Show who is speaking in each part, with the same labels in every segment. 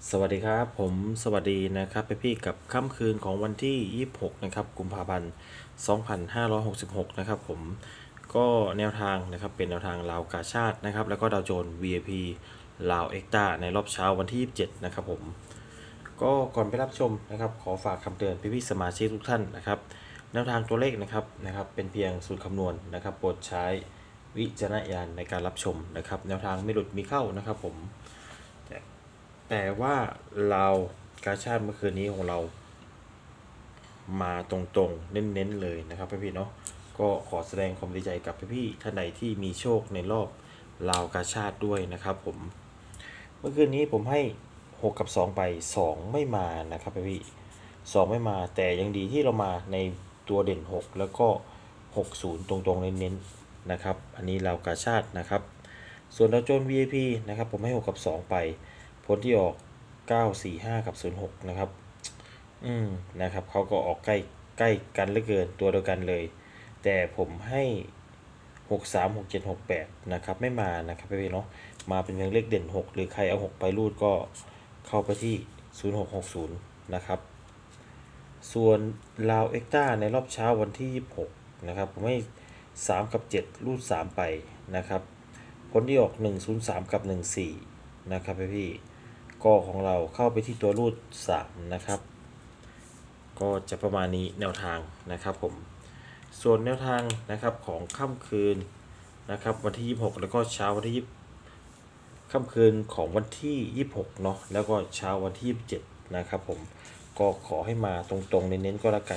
Speaker 1: สวัสดีครับผมสวัสดีนะครับพี่กับค่ำคืนของวันที่26นะครับกุมภาพันธ์2566นะครับผมก็แนวทางนะครับเป็นแนวทางลาวกาชาตินะครับแล้วก็ดาวโจนส์ VIP ลาวเอ็กตาในรอบเช้าวันที่27นะครับผมก็ก่อนไปรับชมนะครับขอฝากคำเตือนพี่สมาชิกทุกท่านนะครับแนวทางตัวเลขนะครับเป็นเพียงสูตรคำนวณนะครับโปรดใช้วิจารณญาณในการรับชมนะครับแนวทางไม่หลุดมีเข้านะครับผม แต่ว่าเรากาชาดเมื่อคืนนี้ของเรามาตรงๆเน้นๆเลยนะครับพี่ๆเนาะก็ขอแสดงความดีใจกับพี่ๆท่านใดที่มีโชคในรอบลาวกาชาดด้วยนะครับผมเมื่อคืนนี้ผมให้6กับ2ไป2ไม่มานะครับพี่2ไม่มาแต่ยังดีที่เรามาในตัวเด่น6แล้วก็60ตรงๆเน้นๆนะครับอันนี้ลาวกาชาดนะครับส่วนดาวโจนส์ VIP นะครับผมให้6กับ2ไปผลที่ออก945กับ06นะครับนะครับเขาก็ออกใกล้กันเหลือเกินตัวเดียวกันเลยแต่ผมให้63 67 68นะครับไม่มานะครับพี่เนาะมาเป็นเพียงเลขเด่น6หรือใครเอา6ไปรูดก็เข้าไปที่0660นะครับส่วนลาวเอ็กต้าในรอบเช้าวันที่26นะครับผมให้3กับ7รูด3ไปนะครับผลที่ออก103กับ14นะครับพี่ก็ของเราเข้าไปที่ตัวรูด3นะครับ ก็จะประมาณนี้แนวทางนะครับผมส่วนแนวทางนะครับของค่ำคืนนะครับวันที่26แล้วก็เช้าวันที่20ค่ำคืนของวันที่26เนาะแล้วก็เช้าวันที่27นะครับผมก็ขอให้มาตรงๆเน้นๆก็แล้วกัน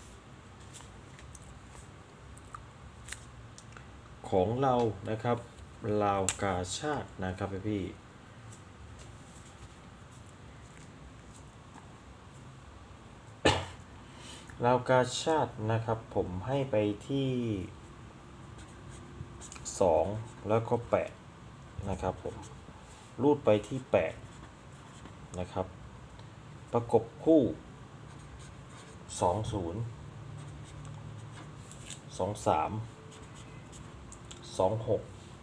Speaker 1: ของเรานะครับลาวกาชาตินะครับพี่ลาวกาชาตินะครับผมให้ไปที่2แล้วก็8นะครับผมรูดไปที่8นะครับประกบคู่20 23 26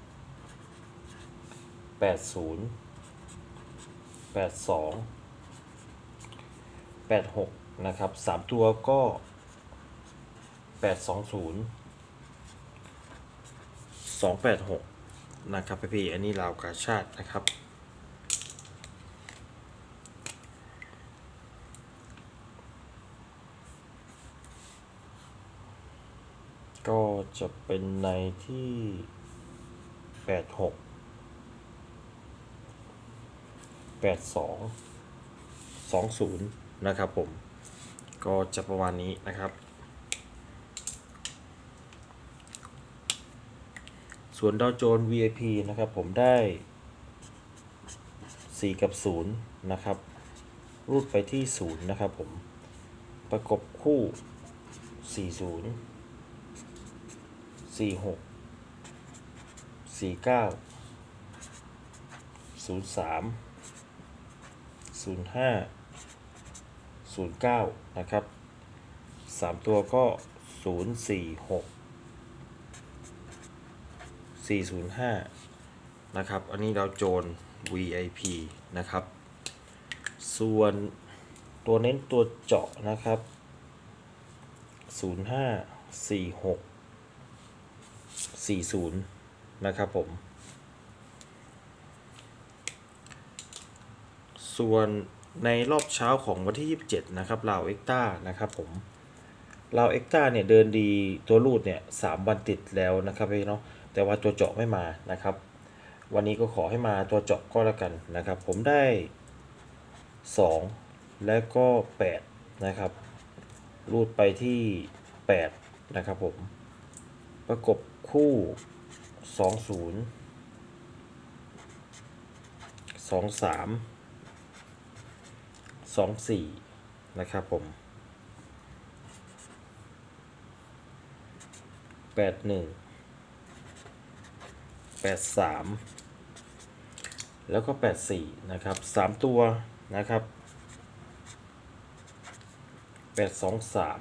Speaker 1: 80 82 86นะครับ3ตัวก็820 286นะครับพี่อันนี้ลาวกาชาตินะครับก็จะเป็นในที่86 82 20นะครับผมก็จะประมาณนี้นะครับส่วนดาวโจนส์ VIP นะครับผมได้4กับ0นะครับรูดไปที่0นะครับผมประกบคู่40 46 49 03 05 09นะครับ3ตัวก็046 405นะครับอันนี้ดาวโจนส์ VIP นะครับส่วนตัวเน้นตัวเจาะนะครับ05 46 40นะครับผมส่วนในรอบเช้าของวันที่27นะครับลาวเอ็กต้านะครับผมลาวเอ็กต้าเนี่ยเดินดีตัวรูดเนี่ย3วันติดแล้วนะครับพี่เนาะแต่ว่าตัวเจาะไม่มานะครับวันนี้ก็ขอให้มาตัวเจาะก็แล้วกันนะครับผมได้2และก็8นะครับรูดไปที่8นะครับผมประกบคู่20 23 24นะครับผม81 83แล้วก็84นะครับ3ตัวนะครับ823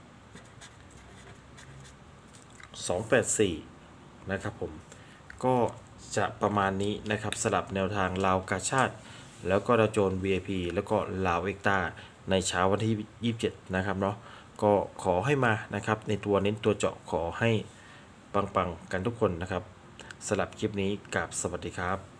Speaker 1: 284นะครับผมก็จะประมาณนี้นะครับสลับแนวทางลาวกาชาติแล้วก็ดาวโจนส์ VIP แล้วก็ลาวเอ็กตาในเช้าวันที่ 27 นะครับเนาะก็ขอให้มานะครับในตัวเน้นตัวเจาะขอให้ปังๆกันทุกคนนะครับสำหรับคลิปนี้กับสวัสดีครับ